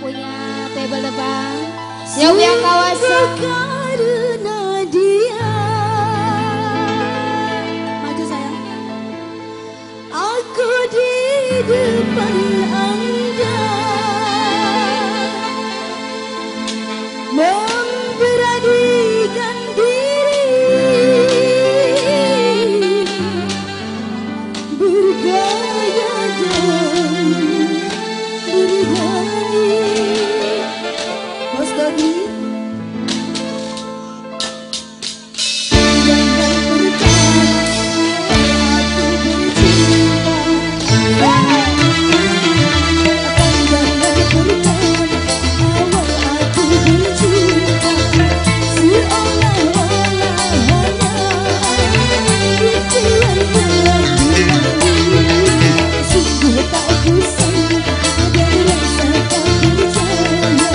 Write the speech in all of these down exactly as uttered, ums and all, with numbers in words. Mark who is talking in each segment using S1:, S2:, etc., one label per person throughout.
S1: punya table depan. Siapa yang kawasan?
S2: Karena dia. Maju sayang. Aku di depan Anda memberanikan diri, bergaya dan berani. Bos Dodi, jangan berkata aku bercinta. Jangan berkata awal aku bercinta. Seolah-olah hanya impian telah dilalui. Sungguh tak kusangka ada rasa tak percaya.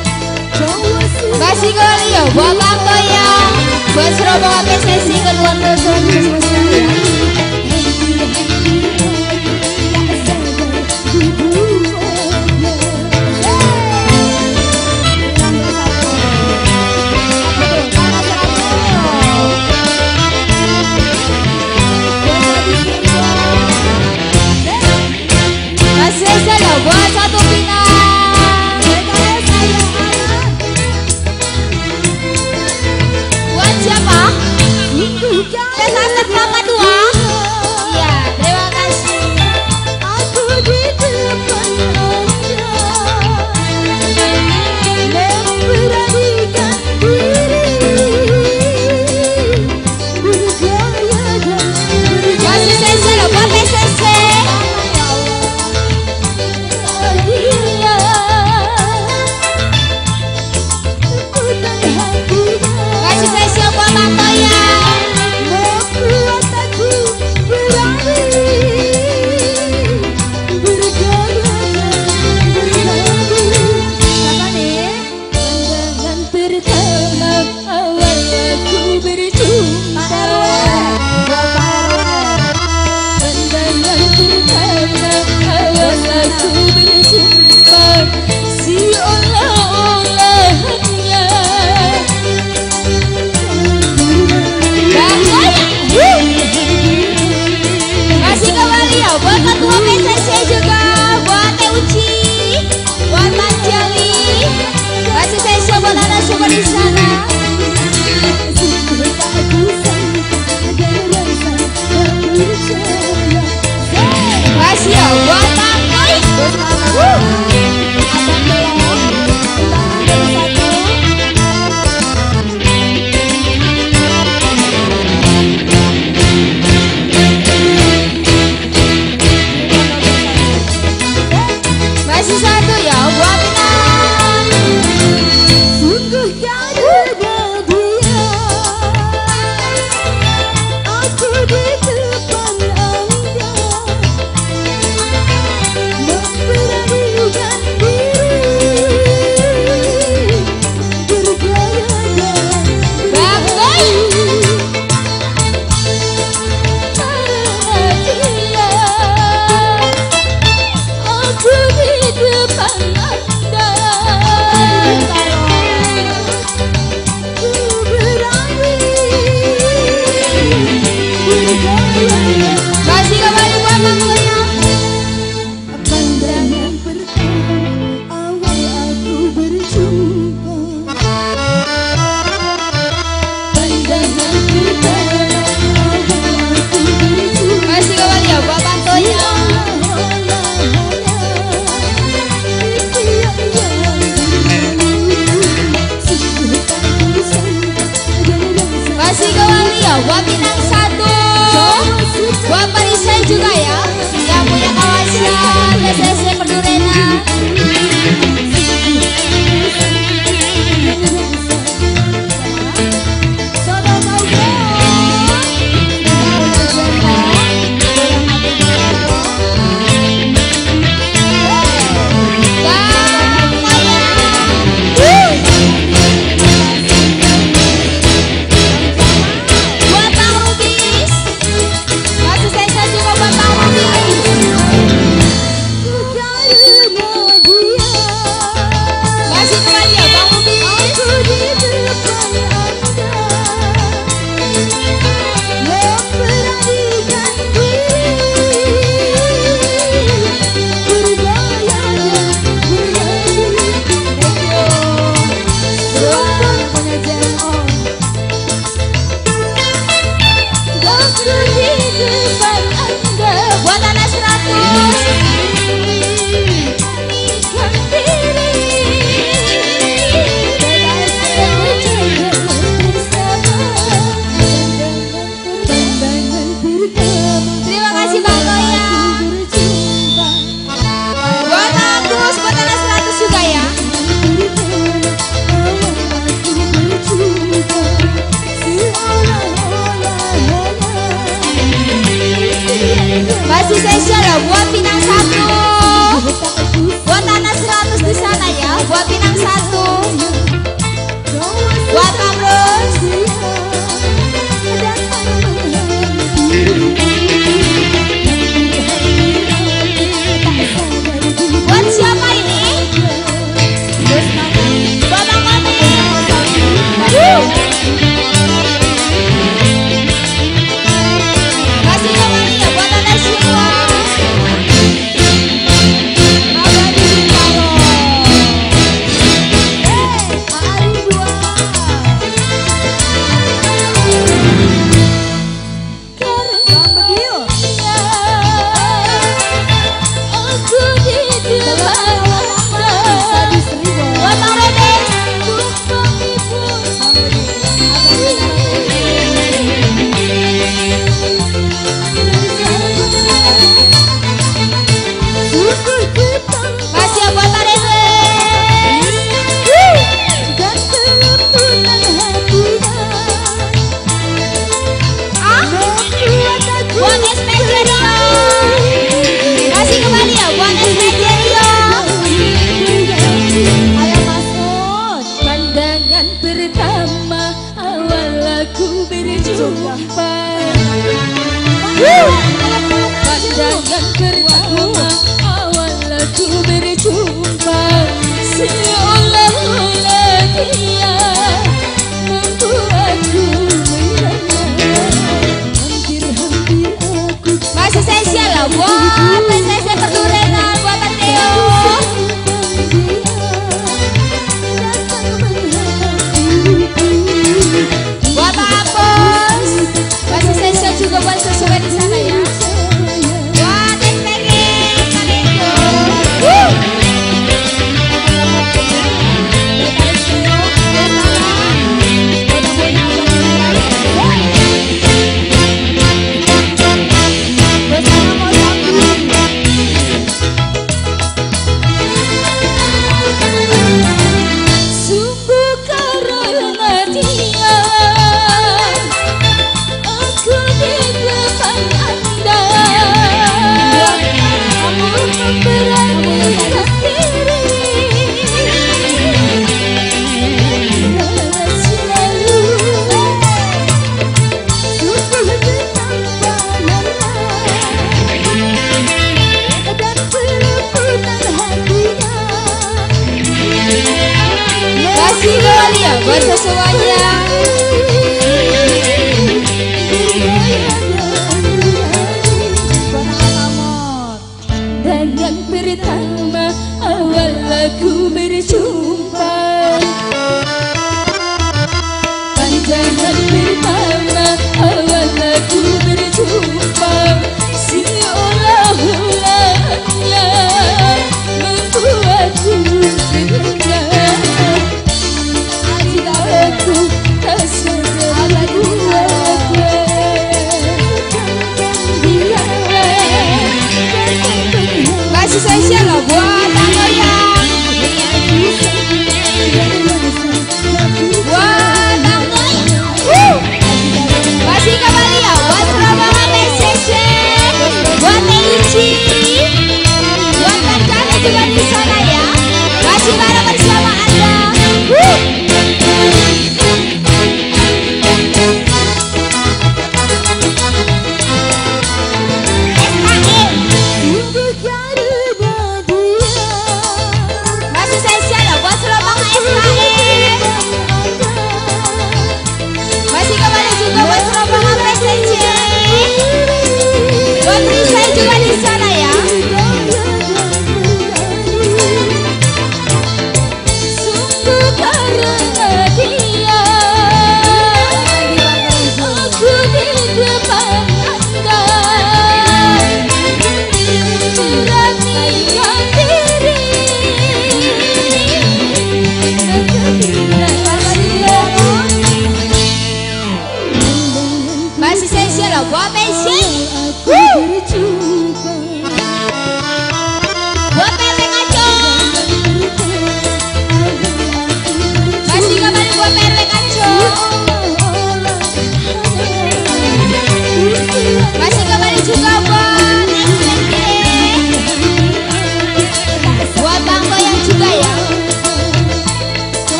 S1: Kasih kali ya buat apa ya? Buat Surabaya sesi kedua dosen selesai ya. Kasih saja buat satu final. Siapa? Pesan pertama dua. Iya, terima kasih.
S2: Aku di depan Anda memberanikan diri, bergaya dan berani.
S1: Kasih sesi loh buat P S S. Kasih sesi buat Bang ya.
S2: Membuat aku berani, bergaya dan berani. Siapa nih? Pandangan pertama awal aku berjumpa. Pandangan pertama awal aku berjumpa. Seolah-olah hanya
S1: Kasih kembali ya buat ketua P S S juga, buat Teh Uci, buat Manjali. Kasih sesi buat anak semua di sana.
S2: sungguh tak kusangka ada rasa tak percaya.
S1: Kasih ya buat Tantoy. buat Pinang satu. Buat anak seratus di sana ya, buat Pinang satu. Buat Amrus. Buat siapa ini? Buat Bang Mami. Aduh. Kasih kembali ya buat anda semua. Abadi Bintaro. Hari dua. Aku di dalam buat Bang Rodes. Kasih ya buat Pak Reses. Ah? Buat S P J Rio. Kasih kembali ya buat S P J Rio. Ayo masuk.
S2: Pandangan pertama awal aku berjumpa. Pandangan pertama awal aku berjumpa, seolah-olah dia membuatku merana. Hampir-hampir aku
S1: Masih spesial lah buat P C C Perdurenan, buat Theo. Buat Apos. Masih spesial juga buat sesuai di sana ya. Buat S P G Kalindo. Wuh.
S2: sungguh karena dia aku di depan Anda, namun memberanikan diri selalu sungguh betapa lelah dan perebutan hatinya.
S1: Kasih kembali ya buat sesuanya.
S2: Dengan pertama awal aku berjumpa. Pandangan pertama awal aku berjumpa, seolah-olahnya membuatku bergerak. Aku tak sadar buatnya.
S1: Kasih spesial lah buat Bang Goyang. Buat Bang Goyang. Wuh. Kasih kembali ya buat Surabaya P C C.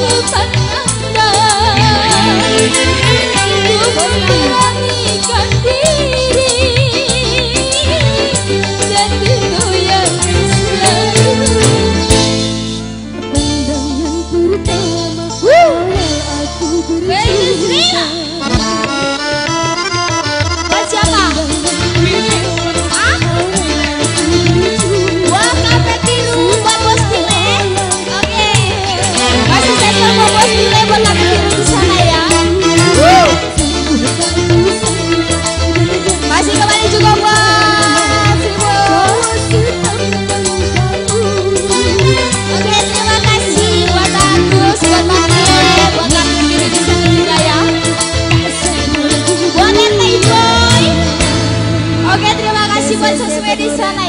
S2: memberanikan diri dan goyang selalu. Pandangan pertama awal aku bercinta.
S1: Buat siapa? Ah? Buat kafe biru, buat bos Tile. Oke. Kasih sensor buat bos Tile, buat kafe biru di sana ya. Masih kembali juga buat Ibu. Oke, terima kasih buat Agus, buat Mami, buat kafe biru di sana juga ya. Buat Tete Joy. Oke, terima kasih buat sosmed di sana